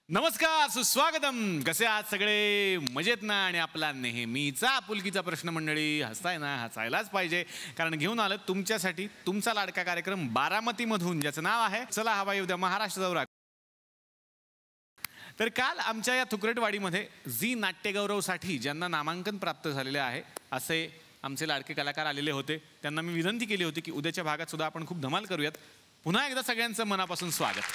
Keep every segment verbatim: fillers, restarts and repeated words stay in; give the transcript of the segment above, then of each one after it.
नमस्कार, सुस्वागतम. कसे आहात सगळे? मजेत ना? आणि आपला नेहमीचा आपुलकीचा प्रश्न मंडळी, हसताय ना? हसायलाच पाहिजे, कारण घेऊन आलं तुमच्यासाठी तुमचा लाडका कार्यक्रम बारामतीमधून, ज्याचं नाव आहे चला हवा येऊ द्या महाराष्ट्र दौरा. तर काल आमच्या या थुकरटवाडीमध्ये झी नाट्यगौरवसाठी ज्यांना नामांकन प्राप्त झालेले आहे असे आमचे लाडके कलाकार आलेले होते. त्यांना मी विनंती केली होती की उद्याच्या भागात सुद्धा आपण खूप धमाल करूयात. पुन्हा एकदा सगळ्यांचं मनापासून स्वागत.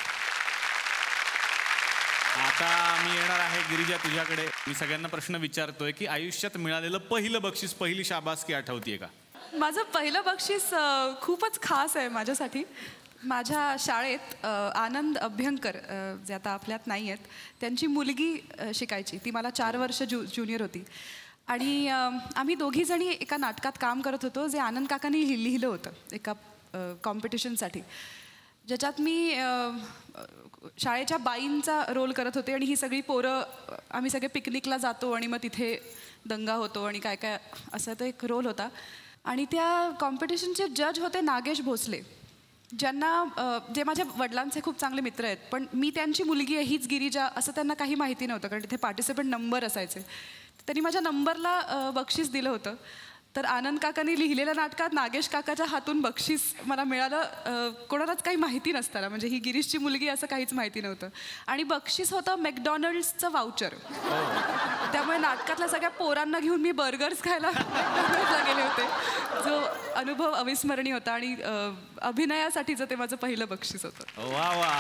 आता मी येणार आहे गिरिजा तुझ्याकडे. मी सगळ्यांना प्रश्न विचारतोय की आयुष्यात मिळालेलं पहिलं बक्षीस, पहिली शाबासकी आठवतीये का? माझं पहिलं बक्षीस खूपच खास आहे माझ्यासाठी. माझ्या शाळेत आनंद अभ्यंकर, जे आता आपल्यात नाही आहेत, त्यांची मुलगी शिकायची. ती मला चार वर्ष ज्यू ज्युनियर होती. आणि आम्ही दोघीजणी एका नाटकात काम करत होतो, जे आनंद काकांनी लि लिहिलं होतं एका कॉम्पिटिशनसाठी, ज्याच्यात मी शाळेच्या बाईंचा रोल करत होते. आणि ही सगळी पोरं, आम्ही सगळे पिकनिकला जातो आणि मग तिथे दंगा होतो आणि काय काय असा तो एक रोल होता. आणि त्या कॉम्पिटिशनचे जज होते नागेश भोसले, ज्यांना जे माझ्या वडिलांचे खूप चांगले मित्र आहेत. पण मी त्यांची मुलगी आहे, हीच गिरिजा, असं त्यांना काही माहिती नव्हतं, कारण तिथे पार्टिसिपंट नंबर असायचे. त्यांनी माझ्या नंबरला बक्षीस दिलं होतं. तर आनंद काकांनी लिहिलेल्या नाटकात नागेश काकाच्या हातून बक्षीस मला मिळालं, कोणालाच काही माहिती नसताना. म्हणजे ही गिरीशची मुलगी असं काहीच माहिती नव्हतं. आणि बक्षीस होतं मॅकडॉनल्ड्सचं वाउचर. त्यामुळे नाटकातल्या सगळ्या पोरांना घेऊन मी बर्गर्स खायला गेले होते, जो अनुभव अविस्मरणीय होता. आणि अभिनयासाठीचं ते माझं पहिलं बक्षीस होतं. वा वा.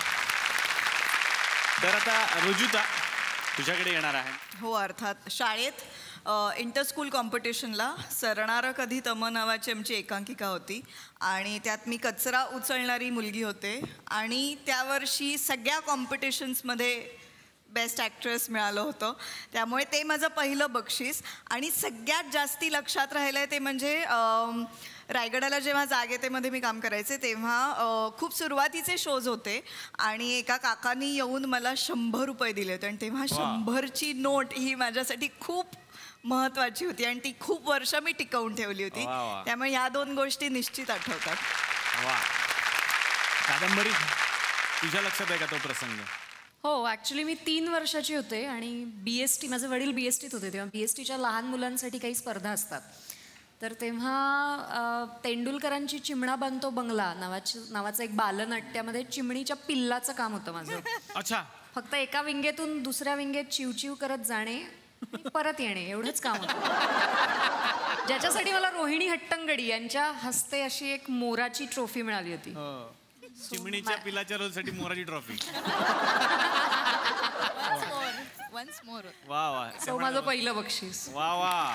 तर आता रुजुता तुझ्याकडे येणार आहे. हो, अर्थात. शाळेत इंटर स्कूल कॉम्पिटिशनला सरणारं कधी तम नावाची आमची एकांकिका होती. आणि त्यात मी कचरा उचलणारी मुलगी होते. आणि त्यावर्षी सगळ्या कॉम्पिटिशन्समध्ये बेस्ट ॲक्ट्रेस मिळालं होतं. त्यामुळे ते माझं पहिलं बक्षीस. आणि सगळ्यात जास्ती लक्षात राहिलं आहे ते म्हणजे रायगडाला जेव्हा जागेतेमध्ये मी काम करायचे, तेव्हा खूप सुरुवातीचे शोज होते. आणि एका काकांनी येऊन मला शंभर रुपये दिले होते. आणि तेव्हा शंभरची नोट ही माझ्यासाठी खूप महत्त्वाची होती आणि ती खूप वर्ष मी टिकवून ठेवली होती. त्यामुळे ह्या दोन गोष्टी निश्चित आठवतात. वा. कादंबरी, तुझ्या लक्षात आहे का तो प्रसंग? हो, ॲक्च्युली मी तीन वर्षाची होते आणि बी एस टी, माझे वडील बी एस टीत होते. तेव्हा बी एस टीच्या लहान मुलांसाठी काही स्पर्धा असतात. तर तेव्हा तेंडुलकरांची चिमणा बांधतो बंगला नावाची नावाचं एक बालनाट्यामध्ये चिमणीच्या पिल्लाचं काम होतं माझं. अच्छा. फक्त एका विंगेतून दुसऱ्या विंगेत चिवचिव करत जाणे, परत येणे, एवढंच काम होतं. ज्याच्यासाठी मला रोहिणी हट्टंगडी यांच्या हस्ते अशी एक मोराची ट्रॉफी मिळाली होती. चिमणीच्या पिलाच्या रोलसाठी मोराची ट्रॉफी. वा वा. सो माझं पहिलं बक्षीस. वा वा.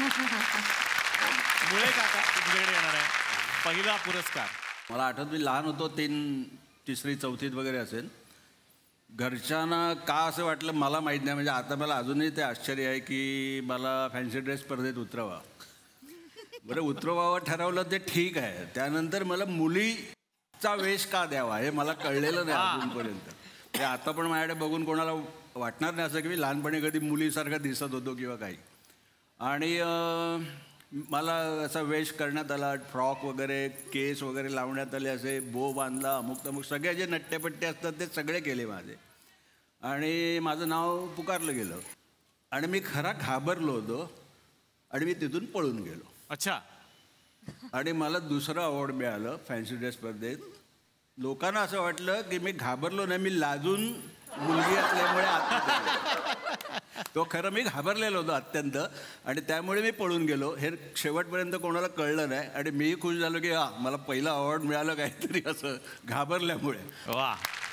मुळे काका तुमच्याकडे येणार आहे. पहिला पुरस्कार. मला आठवत, मी लहान होतो, तीन तिसरी चौथीत वगैरे असेल. घरच्यांना का असं वाटलं मला माहीत नाही. म्हणजे आता मला अजूनही ते आश्चर्य आहे की मला फॅन्सी ड्रेस स्पर्धेत उतरवा. बरं, उतरवावं ठरवलं ते ठीक आहे. त्यानंतर मला मुलीचा वेश का द्यावा हे मला कळलेलं नाही अजूनपर्यंत. ते आता पण माझ्याकडे बघून कोणाला वाटणार नाही असं की मी लहानपणी कधी मुलीसारखा दिसत होतो किंवा काही. आणि मला असा वेश करण्यात आला, फ्रॉक वगैरे, केस वगैरे लावण्यात आले, असे बो बांधला, अमुक तमुक सगळे जे नट्टेपट्टे असतात ते सगळे केले माझे. आणि माझं नाव पुकारलं गेलं आणि मी खरा घाबरलो होतो आणि मी तिथून पळून गेलो. अच्छा. आणि मला दुसरं अवॉर्ड मिळालं फॅन्सी ड्रेस स्पर्धेत. लोकांना असं वाटलं की मी घाबरलो नाही, मी लाजून मुलगी असल्यामुळे आत्महत्या. तो खरं मी घाबरलेलो होतो अत्यंत आणि त्यामुळे मी पळून गेलो. हे शेवटपर्यंत कोणाला कळलं नाही आणि मीही खुश झालो की हा मला पहिला अवॉर्ड मिळालं काहीतरी असं घाबरल्यामुळे. वा.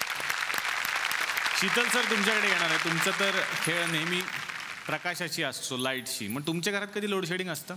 शीतल सर तुमच्याकडे येणार आहे. तुमचं तर खेळ नेहमी प्रकाशाची असतो, लाईटशी. मग तुमच्या घरात कधी लोडशेडिंग असतं?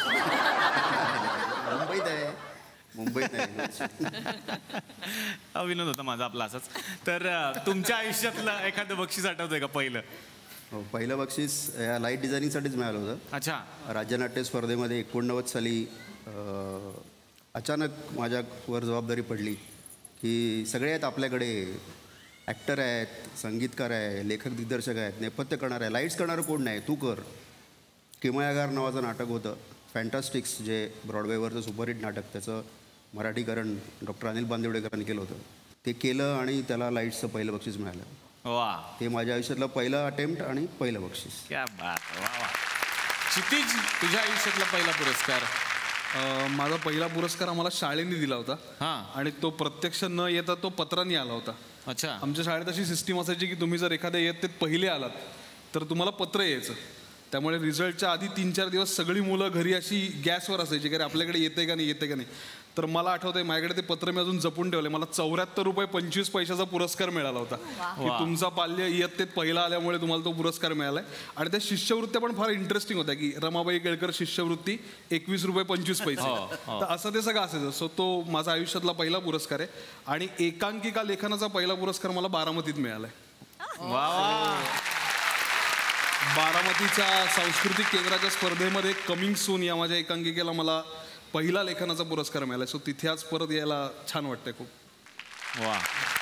मुंबईत आहे, मुंबईत नाही. विनोद होता माझा आपला असाच. तर तुमच्या आयुष्यातलं एखादं बक्षीस आठवतंय का पहिलं? हो, पहिलं बक्षीस या लाईट डिझायनिंगसाठीच मिळालं होतं. अच्छा. राज्यनाट्य स्पर्धेमध्ये एकोणनव्वद साली अचानक माझ्यावर जबाबदारी पडली की सगळे आहेत आपल्याकडे, ॲक्टर आहेत, संगीतकार आहे, लेखक दिग्दर्शक आहेत, नेपथ्य करणार आहे, लाईट्स करणारं कोण नाही, तू कर. किमयागार नावाचं नाटक होतं, फॅन्टास्टिक्स, जे ब्रॉडवेवरचं सुपरहिट नाटक, त्याचं मराठीकरण डॉक्टर अनिल बांदिवडेकरांनी केलं होतं. ते केलं आणि त्याला लाईट्सचं पहिलं बक्षीस मिळालं. वा, हे माझ्या आयुष्यातलं पहिलं अटेम्प्ट आणि पहिलं बक्षीस. क्या बात. वा वा. क्षितिज, तुझ्या आयुष्यातला पहिला पुरस्कार? अ, माझा पहिला पुरस्कार आम्हाला शाळेने दिला होता. हां. आणि तो प्रत्यक्ष न येता तो पत्राने आला होता. अच्छा. आमच्या शाळेत अशी सिस्टीम असायची की तुम्ही जर एखाद्या इयत्तेत पहिले आलात तर तुम्हाला पत्र यायचं. त्यामुळे रिझल्टच्या आधी तीन चार दिवस सगळी मुलं घरी अशी गॅसवर असायची की आपल्याकडे येते का नाही येते का नाही. तर मला आठवतंय माझ्याकडे ते पत्र मी अजून जपून ठेवले. मला चौऱ्याहत्तर रुपये पंचवीस पैशाचा पुरस्कार मिळाला होता की तुमचा पाल्य इयत्तेत पहिला आल्यामुळे तुम्हाला तो पुरस्कार मिळालाय. आणि त्या शिष्यवृत्त्या पण फार इंटरेस्टिंग होत्या की रमाबाई केळकर शिष्यवृत्ती एकवीस रुपये पंचवीस पैसे. तर असं ते सगळं असायचं. सो तो माझा आयुष्यातला पहिला पुरस्कार आहे. आणि एकांकिका लेखनाचा पहिला पुरस्कार मला बारामतीत मिळालाय. वा वा. बारामतीच्या सांस्कृतिक केंद्राच्या स्पर्धेमध्ये कमिंग सून या माझ्या एकांकिकेला मला पहिला लेखनाचा पुरस्कार मिळाला. सो तिथे आज परत यायला छान वाटतंय खूप. वा.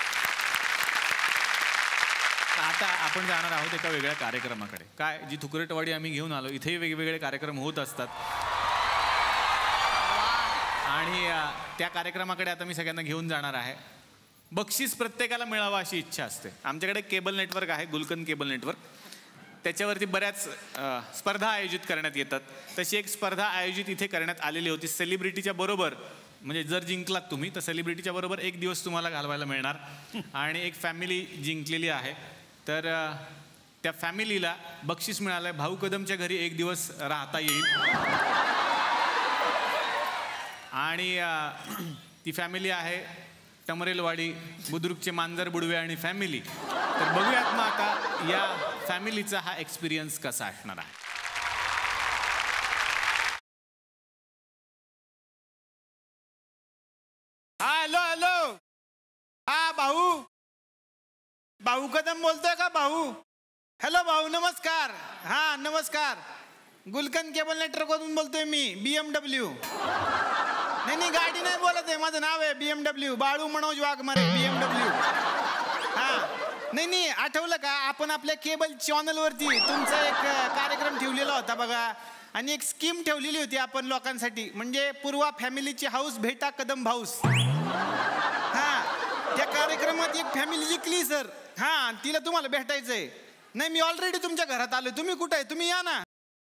आता आपण जाणार आहोत एका वेगळ्या कार्यक्रमाकडे. काय, जी थुकरटवाडी आम्ही घेऊन आलो, इथेही वेगवेगळे कार्यक्रम होत असतात. आणि त्या कार्यक्रमाकडे आता मी सगळ्यांना घेऊन जाणार आहे. बक्षीस प्रत्येकाला मिळावं अशी इच्छा असते. आमच्याकडे केबल नेटवर्क आहे, गुलकंद केबल नेटवर्क. त्याच्यावरती बऱ्याच स्पर्धा आयोजित करण्यात येतात. तशी एक स्पर्धा आयोजित इथे करण्यात आलेली होती सेलिब्रिटीच्या बरोबर. म्हणजे जर जिंकलात तुम्ही तर सेलिब्रिटीच्या बरोबर एक दिवस तुम्हाला घालवायला मिळणार. आणि एक फॅमिली जिंकलेली आहे. तर त्या फॅमिलीला बक्षीस मिळालं आहे. भाऊ कदमच्या घरी एक दिवस राहता येईल. आणि ती फॅमिली आहे टमरेलवाडी, बुद्रुकचे मांजर बुडवे आणि फॅमिली. तर बघूयात मग आता या फॅमिलीचा हा एक्सपिरियन्स कसा असणार आहे. Hello hello. हा भाऊ, भाऊ कदम बोलतोय का भाऊ? हॅलो भाऊ, नमस्कार. हा नमस्कार. गुलकंद केबल नेटवर्क मधून बोलतोय मी, बीएमडब्ल्यू. नाही नाही, गाडी नाही बोलत आहे, माझं नाव आहे बीएमडब्ल्यू, बाळू मनोज वाघमारे, बीएमडब्ल्यू. हा नाही नाही, आठवलं का आपण आपल्या केबल चॅनलवरती तुमचा एक कार्यक्रम ठेवलेला होता बघा. आणि एक स्कीम ठेवलेली होती आपण लोकांसाठी, म्हणजे पूर्वा फॅमिलीची हाऊस भेटा कदम हाऊस. हा, त्या कार्यक्रमात एक फॅमिली जिंकली सर. हा, तिला तुम्हाला भेटायचंय. नाही, मी ऑलरेडी तुमच्या घरात आलोय. तुम्ही कुठे आहे? तुम्ही या ना.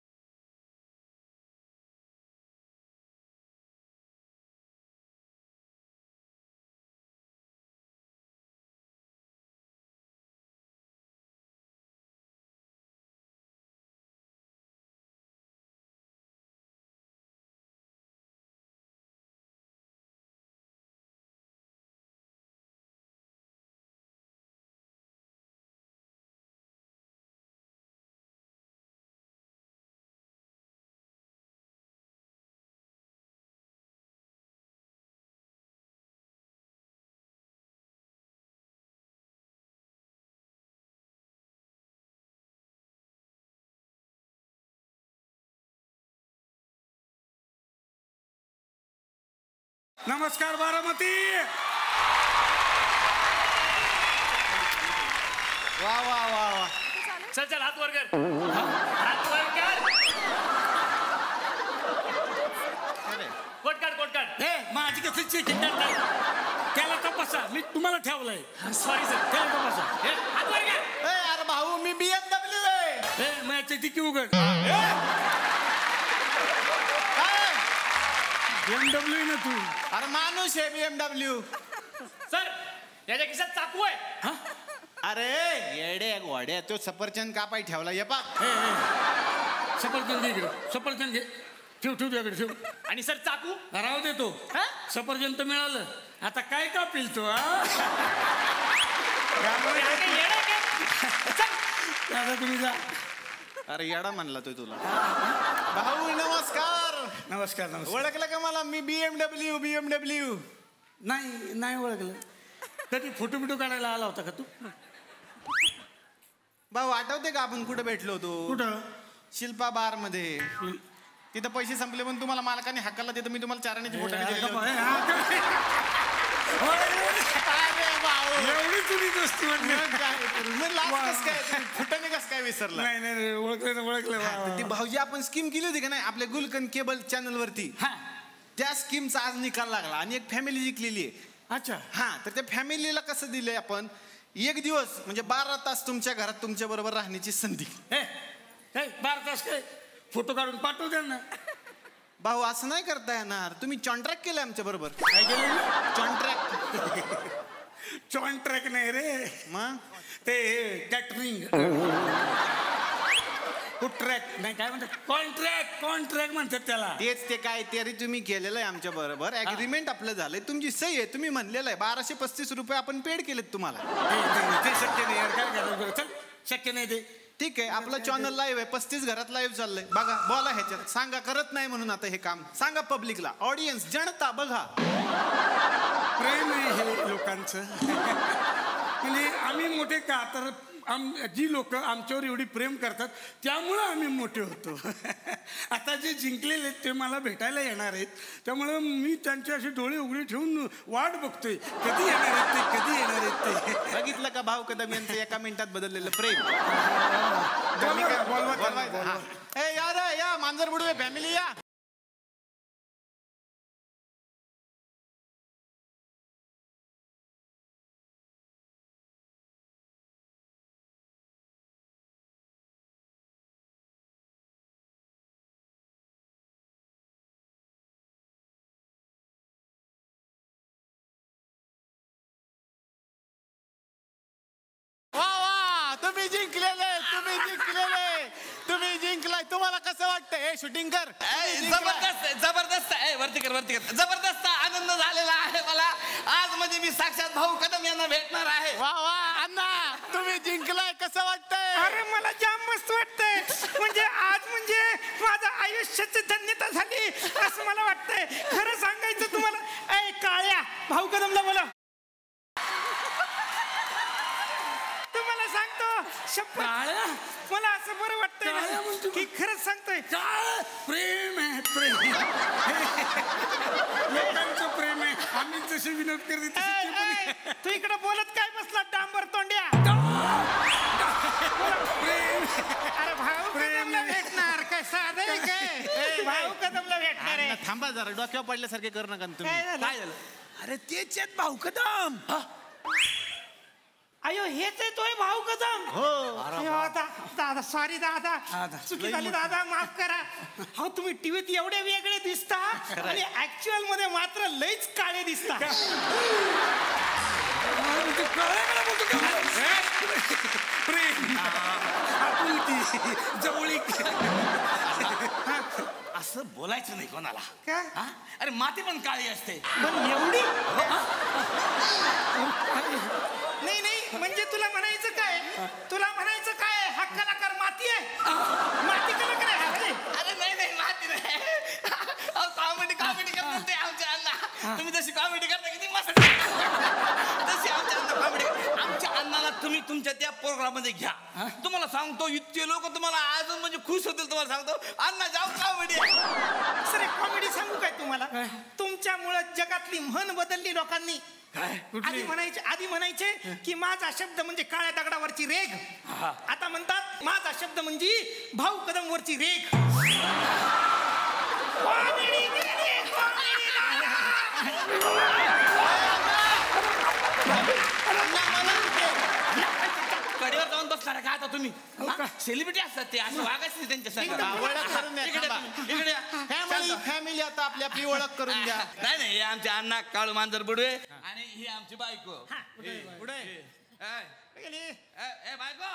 नमस्कार बारामती. वा वा वा वा. चल चल, हात वर कर. हात वर कर. कोट काढ, कोट काढ. हे माझी कसं चेकिंग करताय? त्याला तपासा. मी तुम्हाला ठेवलंय. सॉरी सर, त्याला तपासा. हात वर कर. अरे भाऊ, मी बीएमडब्ल्यू आहे. हे माझ्या टिकी उघड. बीएमडब्ल्यू ना तू? अरे माणूस आहे बीएमडब्ल्यू. सर, याच्या खिशात चाकू आहे. अरे येडे गोड्या, तो सफरचंद कापाय ठेवला. ये पा, सफरचंद घे इकडे. सफरचंद घे. ठेव ठेव तुझ्याकडे ठेव. आणि सर चाकू राहू देतो. सफरचंद तर मिळालं, आता काय कापील तू? आता तुम्ही जा. अरे येडा म्हणला तो तुला. भाऊ नमस्कार. नमस्कार नमस्कार. ओळखलं का मला? मी बीएमडब्ल्यू बीएमडब्ल्यू. नाही नाही ओळखलं. कधी फोटो बिटो काढायला आला होता का तू? भाऊ आठवते का आपण कुठं भेटलो होतो? कुठं? शिल्पा बार मध्ये. तिथं पैसे संपले पण तुम्हाला मालकाने हक्काला देतो, मी तुम्हाला चारण्याची फोटो एवढी तुझी दोस्ती फुटाने कस काय विसरला? नाही नाही, ओळखलं ना ओळखलं. ती भाऊजी आपण स्कीम केली होती का नाही आपल्या गुलकंद केबल चॅनल वरती, त्या स्कीमचा आज निकाल लागला आणि एक फॅमिली जिंकलेली आहे. अच्छा. हा, तर त्या फॅमिलीला कसं दिलंय आपण एक दिवस म्हणजे बारा तास तुमच्या घरात तुमच्या बरोबर राहण्याची संधी. हे हे, बारा तास काय फोटो काढून पाठवू द्या ना. भाऊ असं नाही करता येणार. तुम्ही कॉन्ट्रॅक्ट केलं आमच्या बरोबर. काय केलं? कॉन्ट्रॅक्ट. कॉन्ट्रॅक्ट नाही रे, मग ते कॅटरिंग. ट्रॅक नाही काय म्हणतात, कॉन्ट्रॅक्ट. कॉन्ट्रॅक्ट म्हणतात त्याला. तेच ते काय तरी तुम्ही केलेलं आहे आमच्या बरोबर. ऍग्रीमेंट आपलं झालंय, तुमची सही आहे. तुम्ही म्हणलेलं आहे बाराशे पस्तीस रुपये आपण पेड केलेत तुम्हाला. ते शक्य नाही यार, काय करायचं. चल शक्य नाही ते. ठीक आहे, आपलं चॅनल लाईव्ह आहे, पस्तीस घरात लाईव्ह चाललंय. बघा, बोला ह्याच्यात. सांगा करत नाही म्हणून आता हे काम. सांगा पब्लिकला, ऑडियन्स, जनता बघा. प्रेम आहे हे लोकांचं. म्हणजे आम्ही मोठे का तर आम जी लोक आमच्यावर एवढी प्रेम करतात त्यामुळं आम्ही मोठे होतो. आता जे जिंकलेले आहेत ते मला भेटायला येणार आहेत, त्यामुळं मी त्यांचे असे डोळे उघडे ठेवून वाट बघतोय कधी येणार आहेत ते, कधी येणार आहेत ते. बघितलं का भाऊ कदम यांचं एका मिनिटात बदललेलं प्रेम. ए या रे, या मांजर बुडवे फॅमिली या. तुम्ही जिंकलेले, तुम्ही जिंकलेले, तुम्ही जिंकलाय. तुम्हाला कसं वाटतं? ए शूटिंग कर. जबरदस्त जबरदस्त आहे. वरती कर वरती कर. जबरदस्त आनंद झालेला आहे मला आज. म्हणजे मी साक्षात भाऊ कदम यांना भेटणार आहे. वा वा अण्णा, तुम्ही जिंकलाय. कसं वाटतंय? अरे मला जाम मस्त वाटतंय. म्हणजे आज म्हणजे माझं आयुष्याची धन्यता झाली असं मला वाटतंय. खरं सांगायचं तुम्हाला, ए काळ्या भाऊ कदमला बोला. तुम्हाला सांगतो शपथ, मला असं बरं वाटतंय की खरंच सांगतोय. प्रेम आहे, प्रेम. लोकांचं प्रेम आहे. आम्ही जसे विनोद करते तू इकडे बोलत काय बसला डांबर तोंड्या. प्रेम. अरे भाऊ कदमला भेटणार काय साधं आहे काय? भाऊ कदमला भेटणार आहे. थांबा जरा, डोक्यावर पडल्यासारखे करू नका तुम्ही. काय झालं? अरे तेच आहेत भाऊ कदम. अयो हेच आहे तोय भाऊ कदम. हो दादा, सॉरी दादा, चुकी झाली दादा, माफ करा. हो तुम्ही टीव्हीत एवढे वेगळे दिसता आणि ऍक्च्युअल मध्ये मात्र लईच काळे दिसता. प्रेम, आपुलकी, जवळीक. असं बोलायचं नाही कोणाला. का? अरे माती पण काळी असते. पण एवढी नाही नाही. म्हणजे तुला म्हणायचं काय, तुला म्हणायचं काय हा कलाकार माती आहे, माती कलाकार आहे. अरे नाही नाही माती नाही. कॉमेडी कॉमेडी करतात ते आमच्या अण्णा. तुम्ही जशी कॉमेडी करता किती मस्त तशी आमच्या अण्णा कॉमेडी. आमच्या अण्णाला तुम्ही तुमच्या त्या प्रोग्राम मध्ये घ्या. तुम्हाला सांगतो इतके लोक तुम्हाला अजून म्हणजे खुश होतील. तुम्हाला सांगतो अण्णा जाऊ कॉमेडी. सर कॉमेडी सांगू काय तुम्हाला? तुमच्यामुळे जगातली म्हण बदलली लोकांनी. आधी म्हणायचे आधी म्हणायचे की माझा शब्द म्हणजे काळ्या दगडावरची रेघ. आता म्हणतात माझा शब्द म्हणजे भाऊ कदम वरची रेघ. कडेवर जाऊन बसणार का आता तुम्ही? सेलिब्रिटी असतात ते, असं वागायचं त्यांच्या संग. ओळख करून द्या. फॅमिली फॅमिली आता आपली आपली ओळख करून द्या. नाही नाही, हे आमचे अण्णा काळू मांजर बुडवे आणि ही आमची बायको. पुढे ए बायको.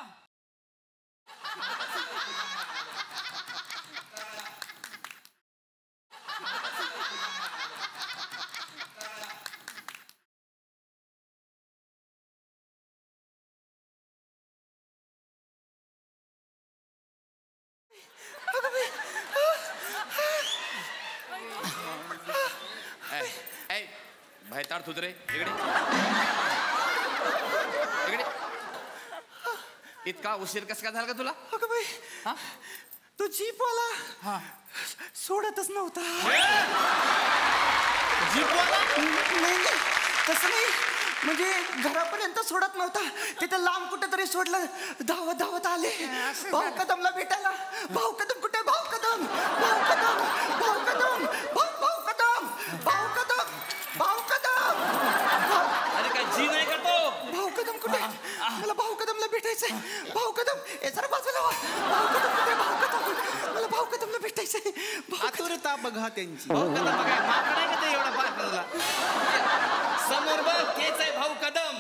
भयताड तुझरे इकडे इकडे. इतका उशीर कस काय झाला का तुला? अगं बाई, तो जीपवाला सोडतच नव्हता. जीपवाला? नाही नाही तसं नाही, म्हणजे घरापर्यंत सोडत नव्हता. तिथे लांब कुठे तरी सोडलं. धावत धावत आले भाऊ कदमला भेटायला. भाऊ कदम कुठे? भाऊ कदम, भाऊ कदम, भाऊ कदम, भाऊ भाऊ कदम, भाऊ कदम, भाऊ कदम. अरे काय जी नाही का तो? भाऊ कदम कुठे? आतुरता बघा त्यांची. भाऊ कदम बघा माकड आहे का ते एवढा पार तुला समोर बघ तेच आहे भाऊ कदम.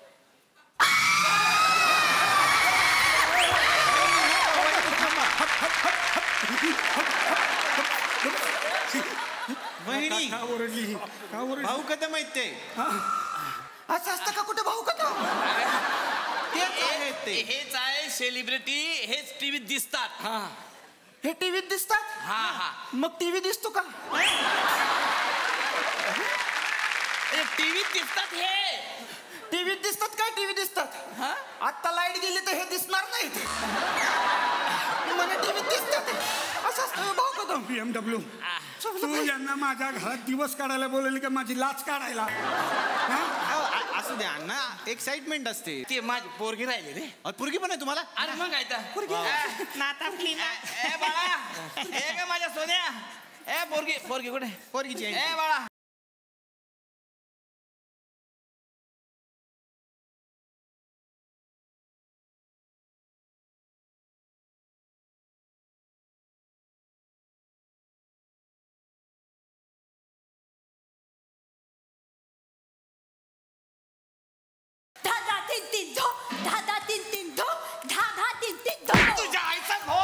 वहिनी का ओरडली का ओरडली भाऊ कदम आहेत ते. असं असतं का कुठे भाऊ कदम? तेच आहेत ते. हेच आहे सेलिब्रिटी हेच टीव्हीत दिसतात. हा हे टीव्हीत दिसतात? हा हा मग टीव्ही दिसतो का? टीव्हीत दिसतात हे टीव्हीत दिसतात काय टीव्ही दिसतात? आता लाईट गेली तर हे दिसणार नाही. मला टीव्हीत दिसतात असं असतं भाऊ कदम. बीएमडब्ल्यू तू यांना माझ्या घरात दिवस काढायला बोलवली का माझी लाच काढायला? अहो, आ- असू द्या ना एक्साइटमेंट असते. ते माझी पोरगी राहिली रे. अहो, पोरगी पण आहे तुम्हाला? अरे मग काय तर नातापली ना. ए बाळा ए का माझ्या सोन्या ए पोरगी पोरगी कुठे पोरगीची आहे. ए बाळा तीन तीन धो दहा दहा तीन तीन धो दहा दहा तीन तीन धो. तुझ्या आईचा हो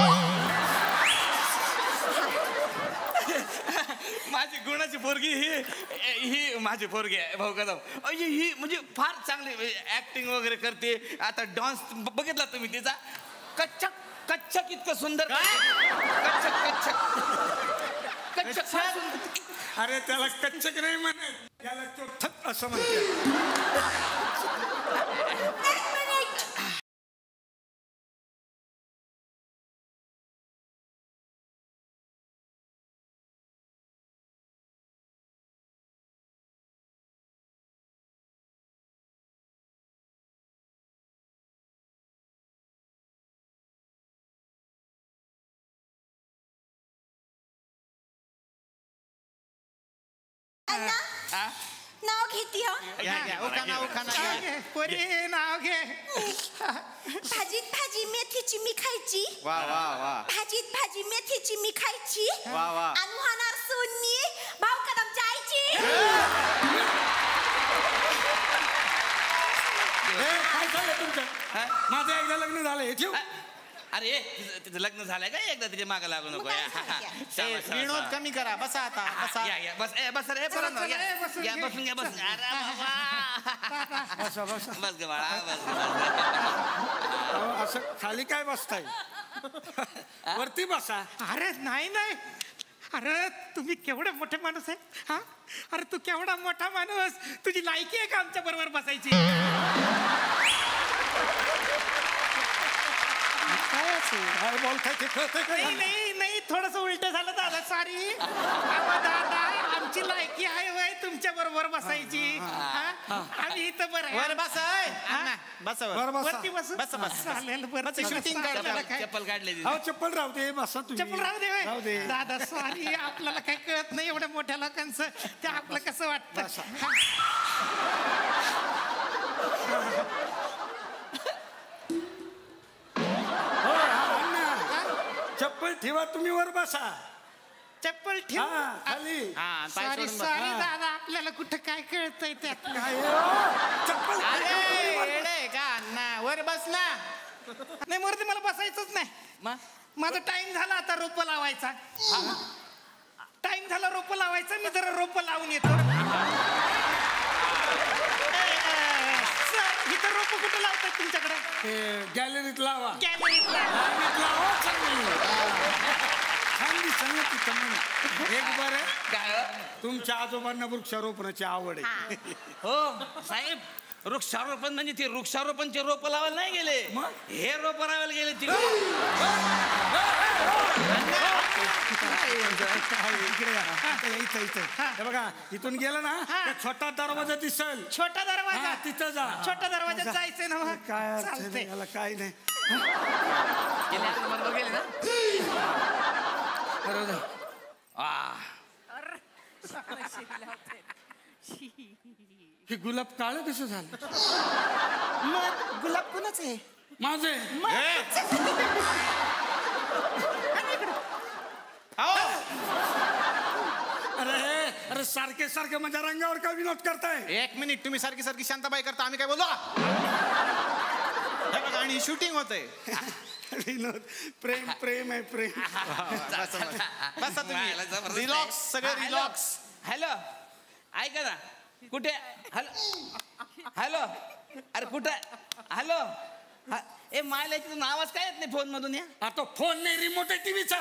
माझी गुणाची पोरगी ही ही माझी पोरगी आहे भाऊ कदम. अय्य, ही म्हणजे फार चांगली ऍक्टिंग वगैरे करते. आता डान्स बघितला तुम्ही तिचा कच्चक कच्चक इतकं सुंदर कच्चक कच्चक कच्चक फार सुंदर. अरे त्याला कच्चक नाही म्हणत त्याला चोथक असं म्हणते. नाव घेती हो पोरी नाव घे. भाजीत भाजी मेथीची मी खायची. वा वा वा भाजीत भाजी मेथीची मी खायची. वा वा. आणि होणार सून मी भाऊ कदमच्या आईची. हे, काय झालं तुमचं? माझं एकदा लग्न झालं हे ठेव. अरे तिचं तिचं लग्न झालंय का एकदा तिच्या मागे लागू नको. या, हा, हा. ए, शाबास, शाबास, विनोद शाबास. कमी करा. बसा आता बसा. या या बस ए बस रे परत चला, या. ए, बसून या घे. बसून घ्या बसून घ्या. अरे बाबा. बसा बसा बस ग बाळा बस ग, बस ग. अहो, असं खाली काय बसताय वरती बसा. अरे नाही नाही अरे तुम्ही केवढे मोठे माणूस आहे हा. अरे तू केवढा मोठा माणूस तुझी लायकी आहे का आमच्या बरोबर बसायची? काय बोलताय ते कळतंय का? नाही नाही नाही थोडस उलट झालं दादा सॉरी. दादा आमची लायकी आहे वय तुमच्या बरोबर बसायची. हा? आम्ही इथं बरं वर बसा. ए, अण्णा, बसा वर. वर बसा. वरती बसू बसा, बसा. चालेल बरं बसा, shooting काढ. आपल्याला काय चप्पल काढले अहो चप्पल राहू दे बसा तुम्ही. चप्पल राहू दे राहू वय. दे. दादा सॉरी आपल्याला काही कळत नाही एवढ्या मोठ्या लोकांचं ते आपलं कसं वाटतं. हो, हा, अण्णा. चप्पल ठेवा तुम्ही वर बसा. चप्पल ठेव. हा खाली. हा पाय सॉरी सोडून बसा. सॉरी दादा आपल्याला कुठं काय कळतंय त्यात. काय हो? चप्पल अरे येडे का अण्णा वर बस ना. नाही मूर्ती मला बसायचंच नाही. माझा टाइम झाला आता रोप लावायचा. टाइम झाला रोप लावायचा मी जरा रोप लावून येतो. सर इथं रोप कुठं लावतात तुमच्याकडे? गॅलरीत लावा. गॅलरीत लावा. गॅलरीत लावा चांगली. चांगली चांगली तिथं म्हणून. एक बरं काय तुमच्या आजोबांना वृक्षारोपणाची आवड आहे. हो साहेब वृक्षारोपण म्हणजे ते वृक्षारोपणचे रोप लावायला नाही गेले मग? हे रोप लावायला गेले तिकडे. इकडे या. इथं इथं हे बघा इथून गेलं ना त्या छोटा दरवाजा दिसल. छोटा दरवाजा हा, तिथं जा. छोटा दरवाजा जायचंय ना मग. काय अडचण चालतंय. नाही, याला काय नाही. गेले आता बरोबर गेले ना. बरोबर. आ. हे गुलाब काळ कसं झालं? मग गुलाब कोणाच आहे? माझे अरे अरे सारखे सारखे माझ्या रंगावर का विनोद करताय? एक मिनिट, तुम्ही सारखी सारखी शांताबाई करता, आम्ही काय बोललो? हे बघा, आणि शूटिंग होतंय. विनोद प्रेम प्रेम आहे प्रेम. बसा तुम्ही, रिलॉक्स, सगळे रिलॉक्स. हॅलो, ऐका ना, कुठे? हॅलो हॅलो, अरे कुठे? हॅलो, ए मायला तुझं आवाज काय येत नाही फोन मधून? या तो फोन नाही, रिमोट आहे टीव्हीचा.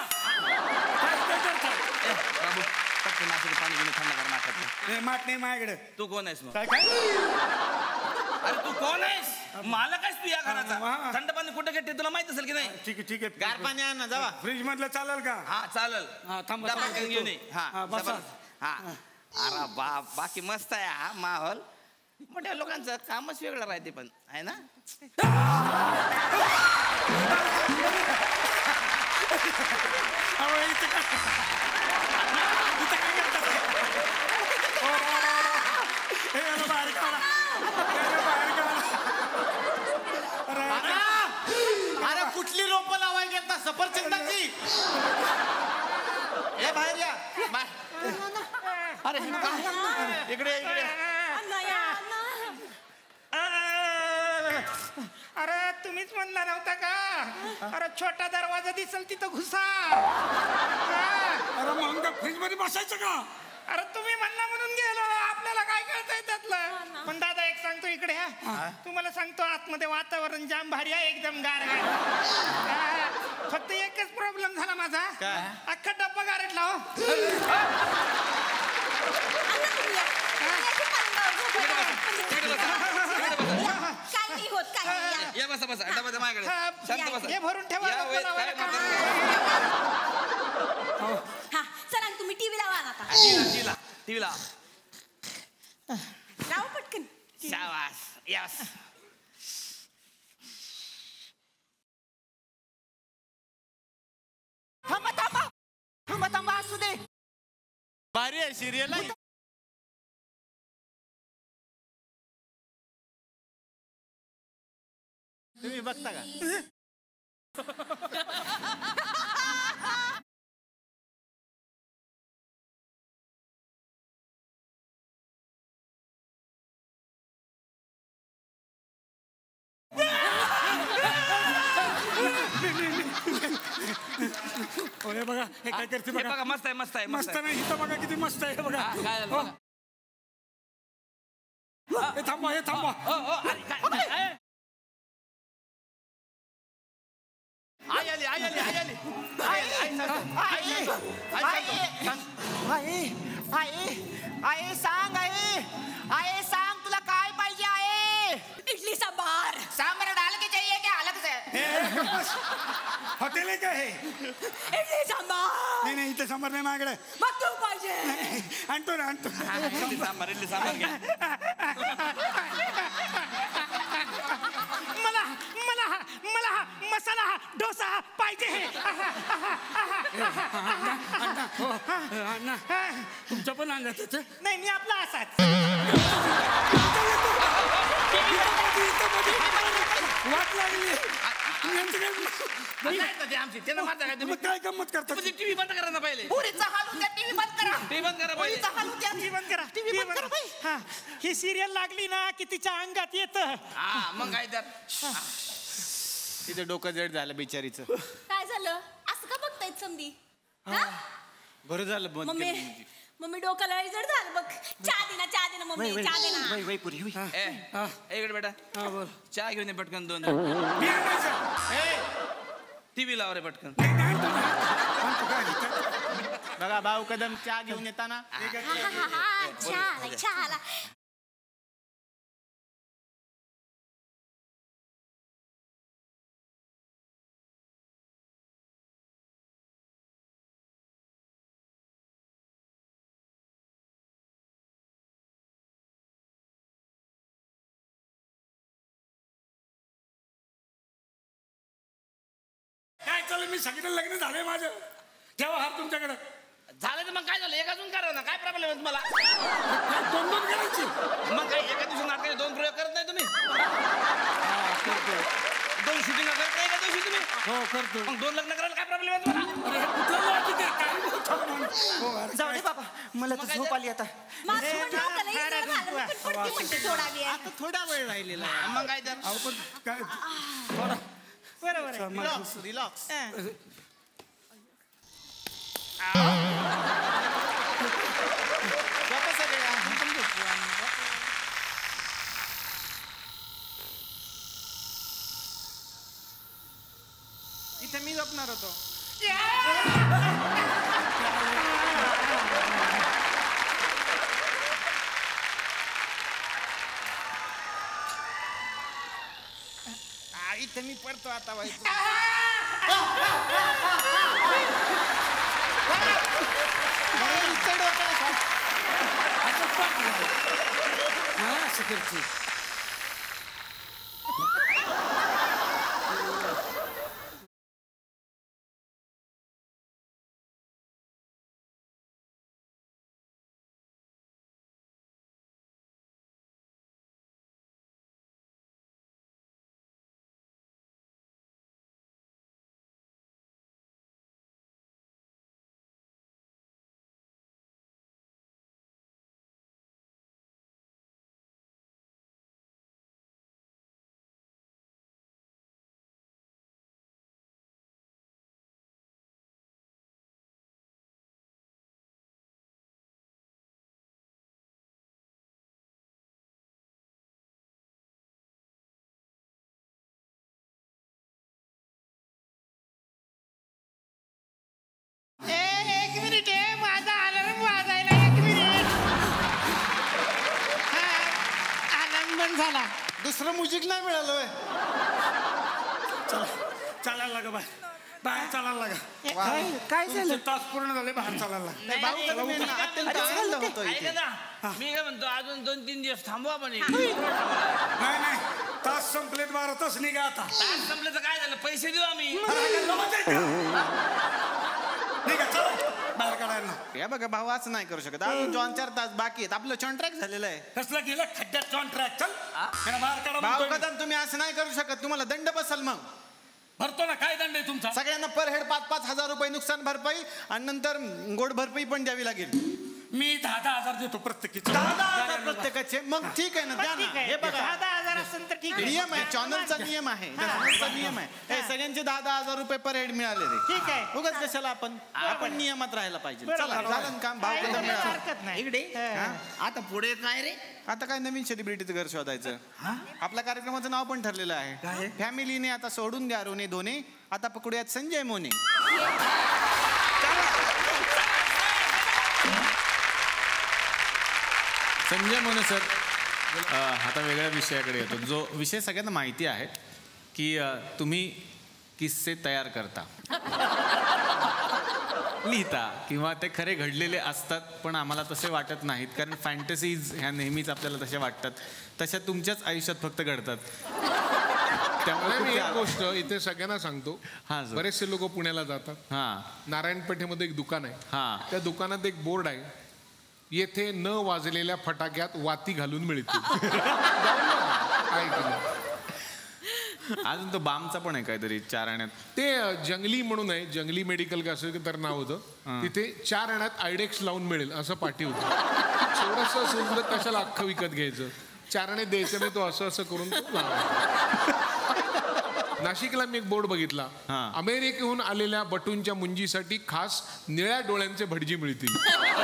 पाणी घेऊन थंड कर माठात. माठ नाही माझ्याकडे. तू कोण आहेस मग? काय काय? अरे तू कोण आहेस? मालक आहेस तू या घराचा? थंड पाणी कुठे घेते तुला माहित असेल की नाही? ठीक आहे ठीक आहे. गार पाणी आण ना, जावा. फ्रीज मधलं चालेल का? हा चालेल. थांबा घेऊन ये. हा बसा. हा, अरे बाप, बाकी मस्त आहे हा माहोल. मोठ्या लोकांचं कामच वेगळं राहते पण, आहे ना? अरे कुठली रोपं लावायला गेलता? सफरचंदाची? ए बाहेर या. अरे इकडे इकडे. अरे तुम्हीच म्हणला नव्हता का? अरे छोटा दरवाजा दिसेल तिथं घुसा. अरे मग फ्रीज मध्ये बसायचं का? अरे तुम्ही म्हणला म्हणून गेलो, आपल्याला काय कळतंय त्यातलं? पण दादा एक सांगतो, इकडे हा. तुम्हाला सांगतो, आतमध्ये वातावरण जाम भारी आहे, एकदम गार गार. फक्त एकच प्रॉब्लेम झाला माझा. अख्खा डब्बा गारेट लाव. काय नाही होत, काय नाही. या बसा बसा, डबा माझ्याकडे. शांत बसा. हे भरून ठेवा. हा चला ना, तुम्ही टीव्ही लावा ना आता. टीव्ही लाव, टीव्ही लाव. लावा पटकन. शाबास, यस. थांबा थांबा थांबा थांबा, असू दे. भारी आहे सिरियल. तुम्ही बघता का? हे बघा, हे काय करते बघा. बघा, मस्त आहे मस्त आहे मस्त नाही, इथं बघा किती मस्त आहे. बघा काय झालं बघा. हे थांबा, हे थांबा. आई आली, आई आली, आई आली. आई आई आई सांग, आई आई सांग, तुला काय पाहिजे? आहे इडली सांबार. सांबार डाल के चाहिए क्या? अलग से हॉटेल आहे का हे? इडली सांबार. नाही नाही, इथे सांबार नाही माझ्याकडे. मग तू पाहिजे. आणतो ना, आणतो. इडली सांबार, इडली सांबार घ्या. मला मला मला मसाला डोसा पाहिजे. अण्णा, तुमच्या पण अंगात नाही, मी आपला असाच. वाट लागली. आमची त्यांना मारता काय तुम्ही? काय गंमत करता? टीव्ही बंद करा ना पहिले. पुरीचा हाल होत्या, टीव्ही बंद करा. टीव्ही बंद करा पहिले. पुरीचा हाल होत्या, टीव्ही बंद करा. टीव्ही बंद करा बाई. हा, ही सिरियल लागली ना की तिच्या अंगात येतं. हा मग काय तर. तिथे डोकं जड झालं बिचारीचं. काय झालं? असं का बघतायत समधी? बरं झालं बंद मम्मी केलं. मम्मी डोक्याला जड झालं बघ. चहा दे ना, चहा दे ना मम्मी, चहा दे ना. वै वै पुरी वै. ए इकडे बेटा, चहा घेऊन ये पटकन दोन. टीव्ही लाव रे पटकन. बघा भाऊ कदम चहा घेऊन येताना. चहा चहा. काय चालू? मी सांगितलं लग्न झालंय माझं. ठेवा हार तुमच्याकडे. झालं तर मग काय झालं? एक अजून करा ना, काय प्रॉब्लेम आहे तुम्हाला? दोन दोन करायची. मग काय एका दिवशी नाटकाचे दोन प्रयोग करत नाही तुम्ही? दोन शूटिंग करत नाही एका दिवशी तुम्ही? हो करतो. मग दोन लग्न करायला काय प्रॉब्लेम आहे तुम्हाला? अरे कुठलं लॉजिक आहे? काय बोलतो माणूस? हो, अरे जाऊ दे बाबा मला तर झोप आली आता. मास्क म्हणलं होतं ना, इथं घाला, मी पण पडते म्हणते थोडा वेळ. आता थोडा वेळ राहिलेला आहे. मग काय तर अहो, पण काय बरोबर आहे. Relax relax. इथे मी जपणार होतो. आ, इथे मी पडतो आता बाई. एक मिनिट आहे, माझा अलार्म वाजायला. एक मिनिट. अलार्म बंद झाला. दुसरं म्युझिक नाही मिळालं. चला चालायला लागा बाहेर बाहेर चालायला लागा. काय काय झालं? तुमचे तास पूर्ण झाले बाहेर चालायला लागा. भाऊ कदम यांना अत्यंत आनंद होतो ऐका इथे. ना, मी काय म्हणतो अजून दोन तीन दिवस थांबवा पण. नाही नाही तास संपलेत बारा तास निघा आता. तास संपलं तर काय झालं, पैसे देऊ आम्ही. निघा चला बाहेर काढायला. हे बघा भाऊ असं नाही करू शकत. अजून दोन चार तास बाकी आहेत. आपलं कॉन्ट्रॅक्ट झालेलं आहे. कसलं गेलं खड्ड्यात कॉन्ट्रॅक्ट. चल याला बाहेर काढा भाऊ म्हणतोय मी. कदम तुम्ही असं नाही करू शकत. तुम्हाला दंड बसल. मग भरतो ना. काय दंड आहे तुमचा? सगळ्यांना पर हेड पाच पाच हजार रुपये नुकसान भरपाई आणि नंतर गोड भरपाई पण द्यावी लागेल. मी दहा दहा हजार देतो प्रत्येकी. दहा दहा हजार प्रत्येकाचे. मग ठीक आहे ना, द्या ठीक ना. आहे. हे बघा दहा दहा हजार असेल तर ठीक आहे. नियम आहे, चॅनलचा नियम आहे, चॅनलचा नियम आहे. हे सगळ्यांचे दहा दहा हजार रुपये पर हेड मिळाले रे. ठीक आहे. उगाच कशाला आपण आपण नियमात राहायला पाहिजे. बरोबर. चला झालं काम. भाऊ काही कदम करायला मिळाला. हरकत नाही. इकडे हा. आता पुढे काय रे? आता काय नवीन सेलिब्रिटीचं घर शोधायचं. आपल्या कार्यक्रमाचं नाव पण ठरलेलं आहे. फॅमिलीने आता सोडून द्या रोने धोने, आता पकडूयात संजय मोने. संजय मोने सर, अ, आता वेगळ्या विषयाकडे येतो. जो विषय सगळ्यांना माहिती आहे की अ, तुम्ही किस्से तयार करता, लिहिता किंवा ते खरे घडलेले असतात पण आम्हाला तसे वाटत नाहीत, कारण फॅन्टसीज ह्या नेहमीच आपल्याला तशा वाटतात. तशा तुमच्याच आयुष्यात फक्त घडतात. त्यामुळे मी तुम्ही- एक गोष्ट इथे सगळ्यांना सांगतो. हा सर. बरेचसे लोक पुण्याला जातात. हा नारायणपेठेमध्ये एक दुकान आहे. हा. त्या दुकानात एक बोर्ड आहे, येथे न वाजलेल्या फटाक्यात वाती घालून मिळतील. जाऊन बघा. ऐकलं. अजून तो बामचा पण आहे काहीतरी चार आण्यात. ते अ, जंगली म्हणून आहे, जंगली मेडिकल का असं तर नाव होतं. तिथे चार आण्यात आयडेक्स लावून मिळेल असं पाठी होतं. थोडंसं सुचलं कशाला अख्खं विकत घ्यायचं. चार आणे द्यायचं नाही, तो असं असं करून तो लावायचा. नाशिकला मी एक बोर्ड बघितला, अमेरिकेहून आलेल्या बटूंच्या मुंजीसाठी खास निळ्या डोळ्यांचे भटजी मिळतील.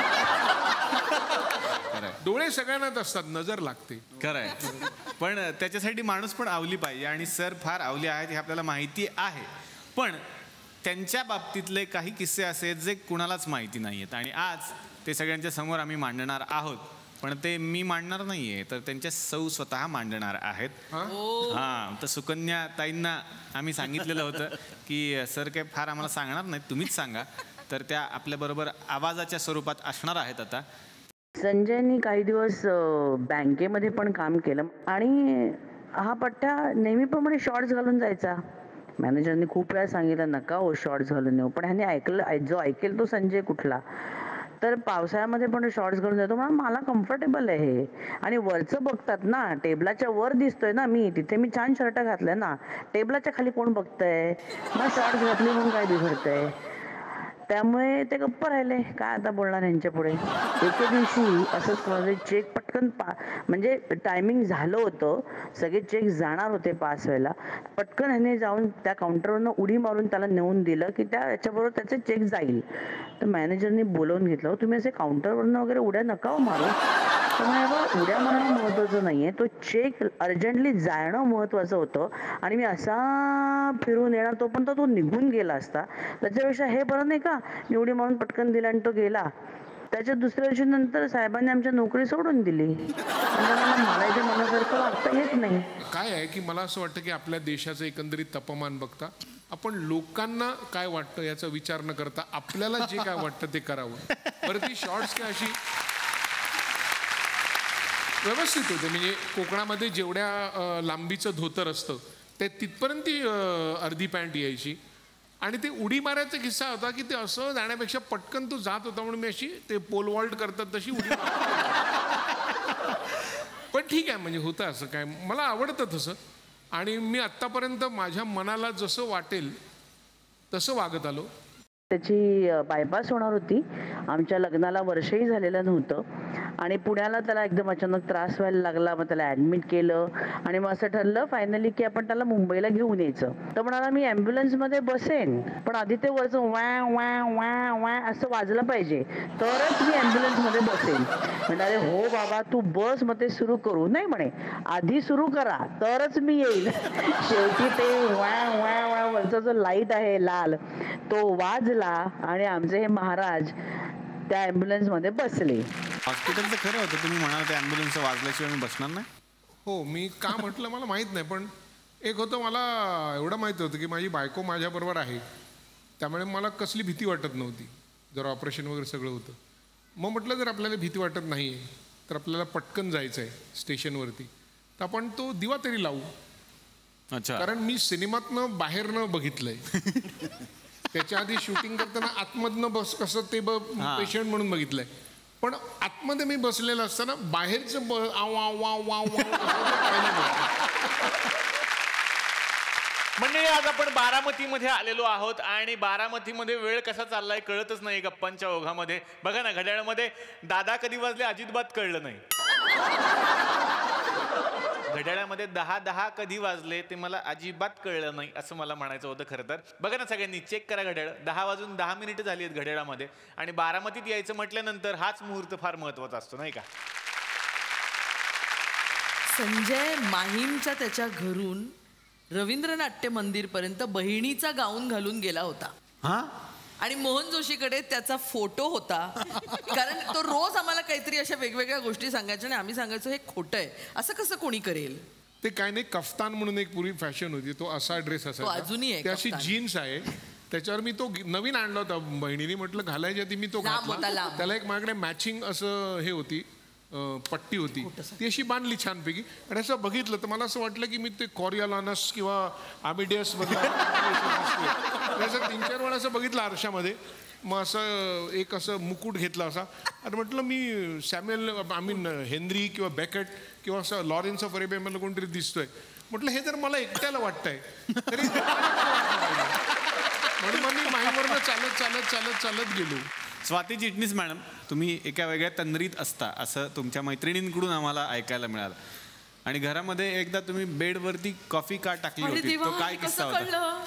डोळे सगळ्यांनाच असतात, नजर लागते. खरंय. पण त्याच्यासाठी माणूस पण आवली पाहिजे आणि सर फार आवली आहेत हे आपल्याला माहिती आहे. पण त्यांच्या बाबतीतले काही किस्से असे आहेत जे कुणालाच माहिती नाही आहेत आणि आज ते सगळ्यांच्या समोर आम्ही मांडणार आहोत. पण ते मी मांडणार नाहीये, तर त्यांच्या सौ स्वतः मांडणार आहेत. हा, तर सुकन्या ताईंना आम्ही सांगितलेलं होतं की सर काय फार आम्हाला सांगणार नाहीत, तुम्हीच सांगा. तर त्या आपल्याबरोबर आवाजाच्या स्वरूपात असणार आहेत. आता संजयनी काही दिवस बँकेमध्ये पण काम केलं आणि हा पट्टा नेहमीप्रमाणे शॉर्ट्स घालून जायचा. मॅनेजरनी खूप वेळा सांगितलं नका हो शॉर्ट्स घालून येऊ, पण ह्याने ऐकलं, जो ऐकेल तो संजय कुठला. तर पावसाळ्यामध्ये पण शॉर्ट्स घालून जातो. मला मला कम्फर्टेबल आहे हे. आणि वरचं बघतात ना, टेबलाच्या वर दिसतोय ना मी, तिथे मी छान शर्ट घातलाय ना, टेबलाच्या खाली कोण बघतंय, मग शॉर्ट्स घातली म्हणून काय बिघडतंय. त्यामुळे ते गप्प राहिले. काय आता बोलणार यांच्या पुढे. एके दिवशी असंच चेक पटकन पा म्हणजे टायमिंग झालं होतं, सगळे चेक जाणार होते पास व्हायला. पटकन ह्याने जाऊन त्या काउंटरवरनं उडी मारून त्याला नेऊन दिलं की त्या याच्याबरोबर त्याचे चेक जाईल. तर मॅनेजरनी बोलवून घेतलं, तुम्ही असे काउंटरवरनं वगैरे उड्या नका मारू. त्यामुळे उड्या मारणं महत्त्वाचं नाही आहे, तो चेक अर्जंटली जाणं महत्त्वाचं होतं. आणि मी असा फिरून येणार तोपर्यंत तो निघून गेला असता. त्याच्यापेक्षा हे बरं नाही का, मी उडी मारून पटकन दिला आणि तो गेला. त्याच्या दुसऱ्या दिवशी नंतर साहेबांनी आमच्या नोकरी सोडून दिली. मला इथे मनासारखं वागता येत नाही. काय आहे की मला असं वाटतं की आपल्या देशाचं एकंदरीत तापमान बघता आपण लोकांना काय वाटतं याचा विचार न करता आपल्याला जे काय वाटतं ते करावं. बरं, ती शॉर्ट्स काय अशी व्यवस्थित होते. म्हणजे कोकणामध्ये जेवढ्या लांबीचं धोतर असतं ते तिथपर्यंत ती अर्धी पॅन्ट यायची. आणि ते उडी मारायचा किस्सा होता की ते असं जाण्यापेक्षा पटकन तो जात होता म्हणून मी अशी ते पोल वॉल्ट करतात तशी उडी पण ठीक आहे, म्हणजे होतं असं काय, मला आवडतं तसं. आणि मी आत्तापर्यंत माझ्या मनाला जसं वाटेल तसं वागत आलो. त्याची बायपास होणार होती. आमच्या लग्नाला वर्षही झालेलं नव्हतं आणि पुण्याला त्याला एकदम अचानक त्रास व्हायला लागला. मग त्याला ॲडमिट केलं आणि मग असं ठरलं फायनली की आपण त्याला मुंबईला घेऊन यायचं. तर म्हणाला मी ॲम्ब्युलन्समध्ये बसेन, पण आधी ते वरचं वॅ वॅ वॅ वॅ असं वाजलं पाहिजे तरच मी ॲम्ब्युलन्समध्ये बसेन. म्हणाले हो बाबा तू बस, मग ते सुरू करू. नाही म्हणे, आधी सुरू करा तरच मी येईल. शेवटी ते वॅ वॅ वॅ वरचा जो लाईट आहे लाल तो वाजला आणि आमचे हे महाराज त्या ॲम्ब्युलन्स मध्ये बसले. हॉस्पिटलचं खरं होतं, तुम्ही म्हणाल त्या ॲम्ब्युलन्स वाजल्याशिवाय मी बसणार नाही. हो, मी का म्हटलं मला माहीत नाही, पण एक होतं मला एवढं माहीत होतं की माझी बायको माझ्याबरोबर आहे, त्यामुळे मला कसली भीती वाटत नव्हती. जर ऑपरेशन वगैरे सगळं होतं, मग म्हटलं जर आपल्याला भीती वाटत नाही आहे तर आपल्याला पटकन जायचं आहे स्टेशनवरती, तर आपण तो दिवा तरी लावू. अच्छा, कारण मी सिनेमातनं बाहेरनं बघितलंय. त्याच्या आधी शूटिंग करताना आतमधनं बस कसं ते पेशंट म्हणून बघितलंय, पण आतमध्ये मी बसलेलं असताना बाहेरचं ब आव आव आव आव म्हणजे आज आपण बारामतीमध्ये आलेलो आहोत आणि बारामतीमध्ये वेळ कसा चाललाय कळतच नाही गप्पांच्या ओघामध्ये. बघा ना, घड्याळामध्ये दादा कधी वाजले अजिबात कळलं नाही. घड्याळामध्ये दहा दहा कधी वाजले ते मला अजिबात कळलं नाही असं मला म्हणायचं होतं खरं तर. बघा ना, सगळ्यांनी चेक करा घड्याळ. दहा वाजून दहा मिनिटं झाली आहेत घड्याळामध्ये आणि बारामतीत यायचं म्हटल्यानंतर हाच मुहूर्त फार महत्वाचा असतो, नाही का? संजय माहीमच्या त्याच्या घरून रवींद्र नाट्य मंदिरपर्यंत बहिणीचा गाऊन घालून गेला होता. हा, आणि मोहन जोशीकडे त्याचा फोटो होता. कारण तो रोज आम्हाला काहीतरी अशा वेगवेगळ्या गोष्टी सांगायच्या आणि आम्ही सांगायचो हे खोटं आहे, असं कसं कोणी करेल. ते काय नाही, कफ्तान म्हणून एक पूर्वी फॅशन होती, तो असा ड्रेस असायचा, अजूनही आहे. ते अशी जीन्स आहे, त्याच्यावर मी तो नवीन आणला होता बहिणीने, म्हटलं घालायच्या आधी मी तो घातला. त्याला एक माझ्याकडे मॅचिंग असं हे होती, पट्टी होती, ती अशी बांधली छानपैकी. आणि असं बघितलं तर मला असं वाटलं की मी ते कॉरियोलानस किंवा आमिडियस मधलं असं तीन चार वेळा असं बघितलं आरशामध्ये. मग असं एक असं मुकुट घेतला असा आणि म्हटलं मी सॅम्युएल आय मीन हेनरी किंवा बॅकेट किंवा असं लॉरेन्स ऑफ अरेबिया मला कोणतरी दिसतोय. म्हटलं हे जर मला एकट्याला वाटतंय तरी म्हणून मग मी माहीमवरनं चालत चालत चालत चालत गेलो. स्वाती चिटणीस मॅडम, तुम्ही एका वेगळ्या तंद्रीत असता असं तुमच्या मैत्रिणींकडून आम्हाला ऐकायला मिळालं. आणि घरामध्ये एकदा तुम्ही बेडवरती कॉफी का टाकली होती, तो काय किस्सा होता?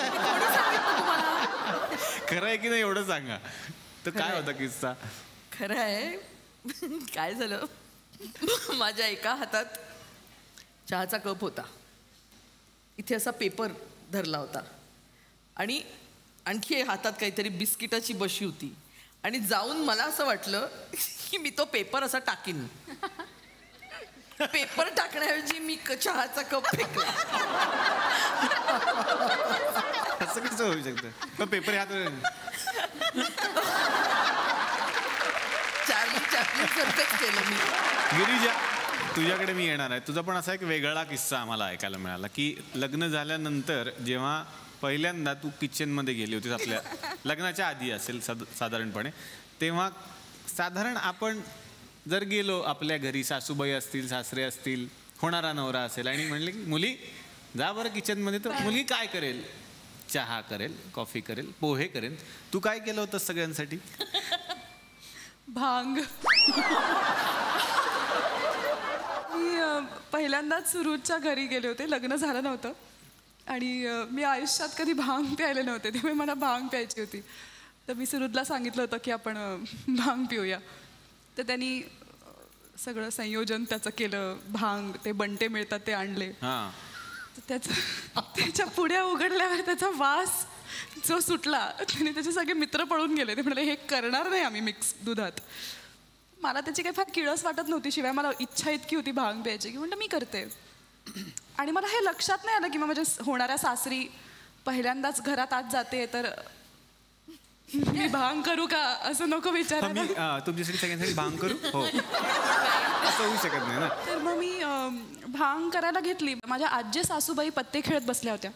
खरं आहे की नाही एवढं सांगा. तर काय होता किस्सा? खरं आहे, काय झालं, माझ्या एका हातात चहाचा कप होता, इथे असा पेपर धरला होता आणि आणखी हातात काहीतरी बिस्किटाची बशी होती. आणि जाऊन मला असं वाटलं की मी तो पेपर असा टाकीन. पेपर टाकण्याऐवजी मी चहाचा कप फेकला. असं कसं होऊ शकतं? पेपर ह्यात चार्ली चॅप्लिन सारखंच केलं मी. गिरिजा, तुझ्याकडे मी येणार आहे. तुझा पण असा एक वेगळा किस्सा आम्हाला ऐकायला मिळाला की लग्न झाल्यानंतर जेव्हा पहिल्यांदा तू किचनमध्ये गेली होतीस, आपल्या लग्नाच्या आधी असेल साधारणपणे, तेव्हा साधारण आपण जर गेलो आपल्या घरी, सासूबाई असतील, सासरे असतील, होणारा नवरा असेल आणि म्हणले की मुली जा बरं किचनमध्ये, तर मुलगी काय करेल? चहा करेल, कॉफी करेल, पोहे करेल. तू काय केलं होतं सगळ्यांसाठी? भांग. मी पहिल्यांदाच सुरुच्या घरी गेले होते, लग्न झालं नव्हतं आणि मी आयुष्यात कधी भांग प्यायले नव्हते, त्यामुळे मला भांग प्यायची होती. तर मी सुरुतला सांगितलं होतं की आपण भांग पिऊया. तर त्यांनी सगळं संयोजन त्याचं केलं, भांग, ते बंटे मिळतात ते आणले. त्याचं त्याच्या पुढ्या उघडल्यावर त्याचा वास जो सुटला, त्याने त्याचे सगळे मित्र पळून गेले. ते म्हणाले हे करणार नाही आम्ही मिक्स दुधात. मला त्याची काही फार किळस वाटत नव्हती, शिवाय मला इच्छा इतकी होती भांग प्यायची की म्हणलं मी करते. आणि मला हे लक्षात नाही आलं की माझ्या होणाऱ्या सासरी पहिल्यांदाच घरात आत जाते तर मी भांग करू का असं नको विचारायला. तुमच्यासाठी सगळ्यांसाठी भांग करू? हो, असं होऊ शकत नाही ना. तर मग मी भांग करायला घेतली. माझ्या आजी सासूबाई पत्ते खेळत बसल्या होत्या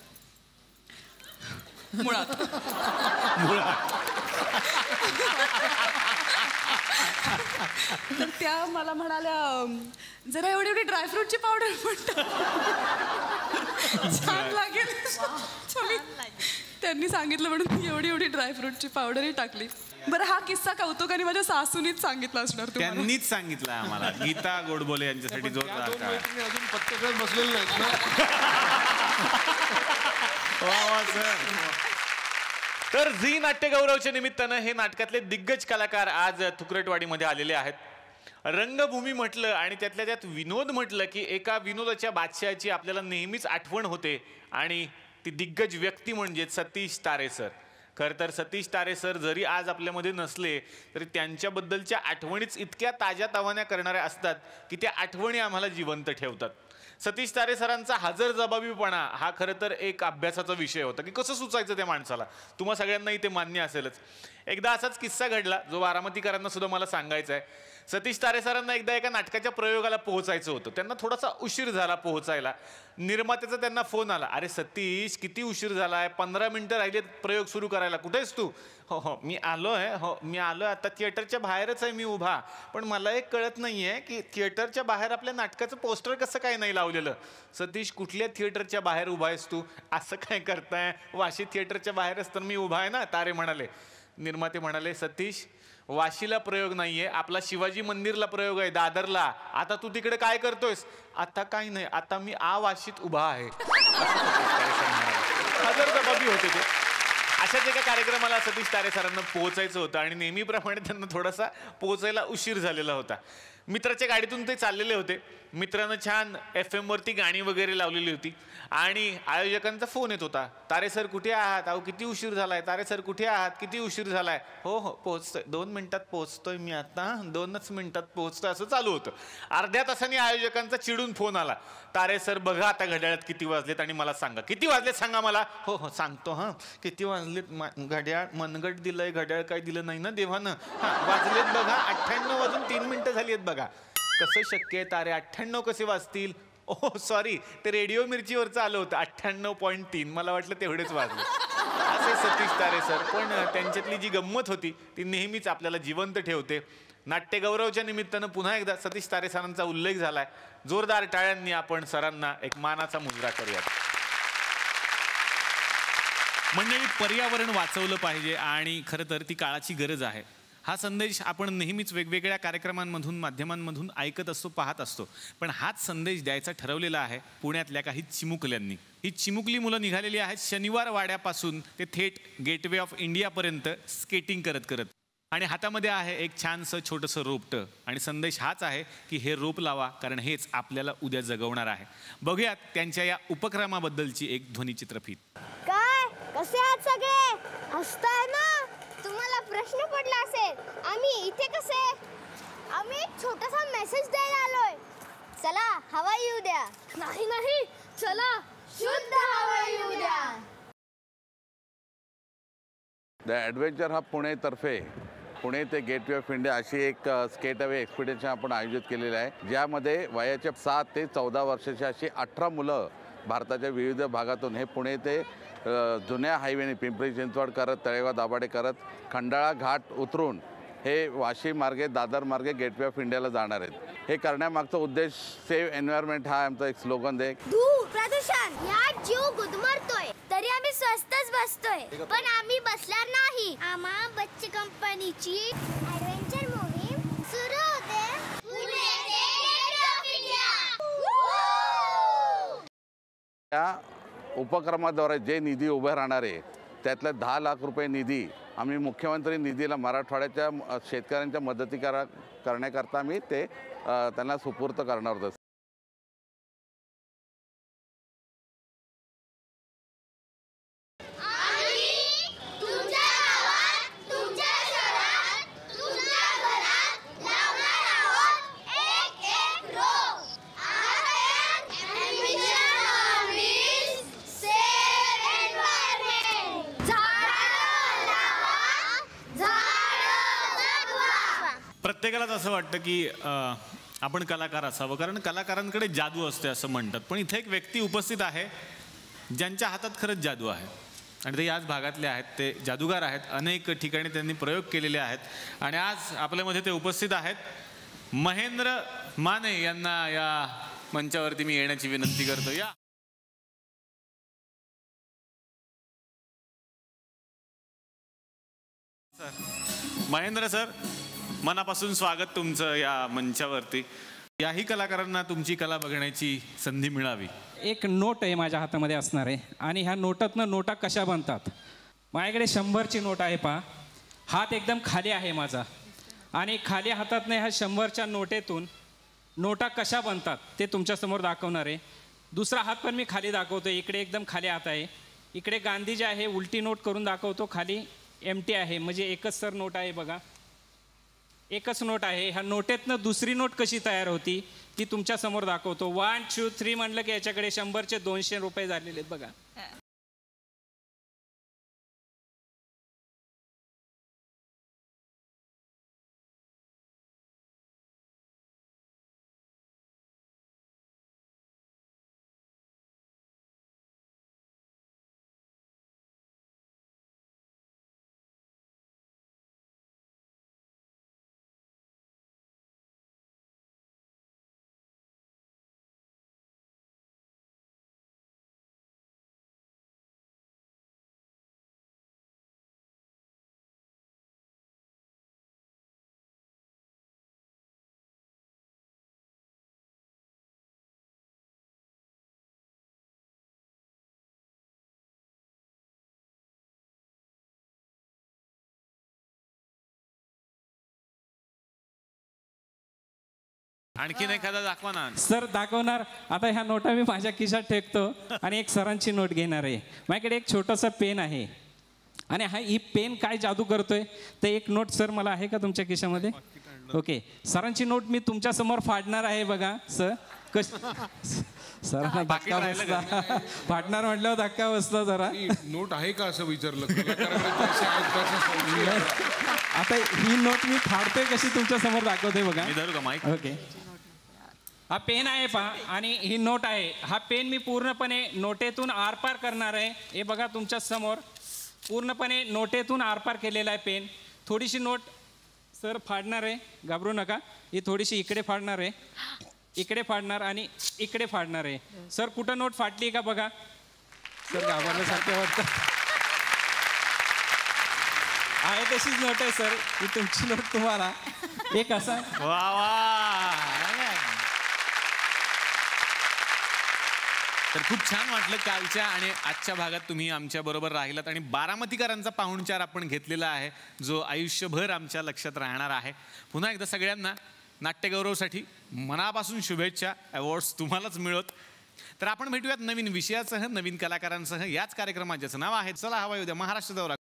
मुळात. तर त्या मला म्हणाल्या जरा एवढी एवढी ड्रायफ्रूटची पावडर म्हणतात छान लागेल. त्यांनी सांगितलं म्हणून एवढी एवढी ड्रायफ्रूटची पावडरही टाकली. बरं, हा किस्सा कौतुकाने माझ्या सासूनीच सांगितला असणार. त्यांनीच सांगितला आम्हाला. गीता गोडबोले यांच्यासाठी जोरदार टाळ्या. अजून पत्ते खेळत बसलेले नाहीत ना. तर झी नाट्यगौरवच्या निमित्तानं हे नाटकातले दिग्गज कलाकार आज थुकरटवाडीमध्ये आलेले आहेत. रंगभूमी म्हटलं आणि त्यातल्या त्यात विनोद म्हटलं की एका विनोदाच्या बादशहाची आपल्याला नेहमीच आठवण होते आणि ती दिग्गज व्यक्ती म्हणजे सतीश तारे सर. खरं तर सतीश तारे सर जरी आज आपल्यामध्ये नसले तरी त्यांच्याबद्दलच्या आठवणीच इतक्या ताज्या तवान्या करणाऱ्या असतात की त्या आठवणी आम्हाला जिवंत ठेवतात. सतीश तारे सरांचा हजरजबाबीपणा हा खरं तर एक अभ्यासाचा विषय होता की कसं सुचायचं त्या माणसाला. तुम्हा सगळ्यांनाही ते मान्य असेलच. एकदा असाच किस्सा घडला जो बारामतीकरांना सुद्धा मला सांगायचा आहे. सतीश तारे सरांना एकदा एका नाटकाच्या प्रयोगाला पोहोचायचं होतं. त्यांना थोडासा उशीर झाला पोहोचायला. निर्मात्याचा त्यांना फोन आला, अरे सतीश किती उशीर झालाय, पंधरा मिनिटं राहिलेत प्रयोग सुरू करायला, कुठेस तू? हो हो मी आलो आहे, हो मी आलो आता थिएटरच्या बाहेरच आहे मी उभा. पण मला एक कळत नाही आहे की थिएटरच्या बाहेर आपल्या नाटकाचं पोस्टर कसं काय नाही लावलेलं. सतीश कुठल्या थिएटरच्या बाहेर उभा आहेस तू? असं काय करताय? वाशी थिएटरच्या बाहेरच तर मी उभा आहे ना, तारे म्हणाले. निर्माते म्हणाले, सतीश वाशीला प्रयोग नाहीये, आपला शिवाजी मंदिरला प्रयोग आहे, दादरला. आता तू तिकडे काय करतोयस? आता काही नाही, आता मी आ वाशीत उभा आहे. हजरजबाबी होते ते. अशाच एका कार्यक्रमाला सतीश तारे सरांना पोहोचायचं होतं आणि नेहमीप्रमाणे त्यांना थोडासा पोहोचायला उशीर झालेला होता. मित्राच्या गाडीतून ते चाललेले होते. मित्रानं छान एफ एम वरती गाणी वगैरे लावलेली होती आणि आयोजकांचा फोन येत होता, तारे सर कुठे आहात? अहो किती उशीर झालाय. तारे सर कुठे आहात? किती उशीर झालाय? हो हो पोहोचतोय, दोन मिनिटात पोहोचतोय मी आता, दोनच मिनिटात पोहोचतोय, असं चालू होतं. अर्ध्या तासाने आयोजकांचा चिडून फोन आला, तारे सर बघा आता घड्याळात किती वाजलेत आणि मला सांगा. किती वाजलेत सांगा मला. हो हो सांगतो हां. किती वाजलेत? घड्याळ मनगट दिलंय, घड्याळ काय दिलं नाही ना देवानं. हां वाजलेत बघा, अठ्ठ्याण्णव वाजून तीन मिनिटं झाली आहेत बघा. कसं शक्य आहे तारे, अठ्ठ्याण्णव कसे वाजतील? ओ सॉरी, ते रेडिओ मिरचीवरचं आलं होतं अठ्ठ्याण्णव पॉईंट तीन, मला वाटलं तेवढेच वाजले. असे सतीश तारे सर. पण त्यांच्यातली जी गंमत होती ती नेहमीच आपल्याला जिवंत ठेवते. नाट्यगौरवच्या निमित्तानं पुन्हा एकदा सतीश तारे सरांचा उल्लेख झालाय. जोरदार टाळ्यांनी आपण सरांना एक मानाचा मुजरा करूयात. मंडळी, पर्यावरण वाचवलं पाहिजे आणि खरं तर ती काळाची गरज आहे. हा संदेश आपण नेहमीच वेगवेगळ्या कार्यक्रमांमधून माध्यमांमधून ऐकत असतो, पाहत असतो. पण हाच संदेश द्यायचा ठरवलेला आहे पुण्यातल्या काही चिमुकल्यांनी. ही चिमुकली मुलं निघालेली आहेत शनिवार वाड्यापासून ते थेट गेटवे ऑफ इंडियापर्यंत स्केटिंग करत करत. आणि हातामध्ये आहे एक छानसं छोटंसं रोपटं आणि संदेश हाच आहे की हे रोप लावा, कारण हेच आपल्याला उद्या जगवणार आहे. बघूयात त्यांच्या या उपक्रमाबद्दलची एक ध्वनिचित्रफीत. काय कसे आहात सगळे? हसताय ना? तुम्हाला प्रश्न पडला असेल आम्ही इथे कसे? आम्ही एक छोटासा मेसेज द्यायला आलोय. चला हवा येऊ द्या. नाही नाही, चला शुद्ध हवा येऊ द्या. द ॲडव्हेंचर हब पुणेतर्फे पुणे ते गेटवे ऑफ इंडिया अशी एक स्केट अवे एक्सपिडिशन आपण आयोजित केलेलं आहे, ज्यामध्ये वयाच्या सात ते चौदा वर्षाची अशी अठरा मुलं भारताच्या विविध भागातून हे पुणे ते जुन्या हायवेने पिंपरी चिंचवड करत, तळेगाव दाभाडे करत, खंडाळा घाट उतरून हे वाशी मार्गे दादर मार्गे गेटवे ऑफ इंडियाला जाणार आहेत. हे करण्यामागचा उद्देश सेव्ह एन्व्हायरमेंट हा आमचा एक स्लोगन आहे. धूर प्रदूषण यात जीव गुदमरतोय तरी आम्ही स्वस्तच बसतोय, पण आम्ही बसणार नाही. आम्हा बच्चे कंपनीची ऍडव्हेंचर मोहीम सुरू होते. पुणे ते गेटवे ऑफ इंडिया. या उपक्रमाद्वारे जे निधी उभे राहणार आहे त्यातले दहा लाख रुपये निधी आम्ही मुख्यमंत्री निधीला मराठवाड्याच्या शेतकऱ्यांच्या मदती करा करण्याकरता आम्ही ते त्यांना सुपूर्त करणार आहोत. प्रत्येकालाच असं वाटतं की आपण कलाकार असावं, कारण कलाकारांकडे जादू असते असं म्हणतात. पण इथे एक व्यक्ती उपस्थित आहे ज्यांच्या हातात खरंच जादू आहे आणि ते याच भागातले आहेत. ते जादूगार आहेत. अनेक ठिकाणी त्यांनी प्रयोग केलेले आहेत आणि आज आपल्यामध्ये ते उपस्थित आहेत. महेंद्र माने यांना या मंचावरती मी येण्याची विनंती करतो. या सर. महेंद्र सर, मनापासून स्वागत तुमचं या मंचावरती. याही कलाकारांना तुमची कला बघण्याची संधी मिळावी. एक नोट आहे माझ्या हातामध्ये असणार आहे आणि ह्या नोटातनं नोटा कशा बनतात. माझ्याकडे शंभरची नोट आहे पहा. हात एकदम खाली आहे माझा आणि खाली हातातनं ह्या शंभरच्या नोटेतून नोटा कशा बनतात ते तुमच्यासमोर दाखवणार आहे. दुसरा हात पण मी खाली दाखवतो. इकडे एकदम खाली हात आहे. इकडे गांधी जे आहे उलटी नोट करून दाखवतो. खाली एम टी आहे, म्हणजे एकच सर नोट आहे बघा. एकच नोट आहे. ह्या नोटेतनं दुसरी नोट कशी तयार होती ती तुमच्या समोर दाखवतो. वन टू थ्री म्हणलं की याच्याकडे शंभरचे दोनशे रुपये झालेले आहेत बघा. आणखीन एखादा दाखवा ना सर. दाखवणार. आता ह्या नोटा मी माझ्या खिशात ठेवतो आणि एक सरांची नोट घेणार आहे. माझ्याकडे एक छोटासा पेन आहे आणि हा ही पेन काय जादू करतोय तर एक नोट सर मला आहे का तुमच्या खिशामध्ये? ओके. सरांची नोट मी तुमच्या समोर फाडणार आहे बघा. सर कस सरांना धक्का बसला. फाडणार म्हटल्यावर धक्का बसला जरा. नोट आहे का असं विचारलं. आता ही नोट मी फाडतोय कशी तुमच्या समोर दाखवतोय बघा. ओके. हा पेन आहे पहा आणि ही नोट आहे. हा पेन मी पूर्णपणे नोटेतून आरपार करणार आहे. हे बघा तुमच्या समोर पूर्णपणे नोटेतून आरपार केलेला आहे पेन. थोडीशी नोट सर फाडणार आहे, घाबरू नका. ही थोडीशी इकडे फाडणार आहे, इकडे फाडणार आणि इकडे फाडणार आहे. सर कुठं नोट फाटली का बघा. सर घाबरल्यासारखं वाटतं. आहे तशीच नोट आहे सर. ही तुमची नोट तुम्हाला एक असा. वा वा. तर खूप छान वाटलं कालच्या आणि आजच्या भागात तुम्ही आमच्या बरोबर राहिलात आणि बारामतीकरांचा पाहुणचार आपण घेतलेला आहे जो आयुष्यभर आमच्या लक्षात राहणार आहे. पुन्हा एकदा सगळ्यांना नाट्यगौरवसाठी मनापासून शुभेच्छा. अवॉर्ड्स तुम्हालाच मिळत. तर आपण भेटूयात नवीन विषयासह, नवीन कलाकारांसह. याच कार्यक्रमाचे नाव आहे चला हवा उद्या महाराष्ट्र दौरा.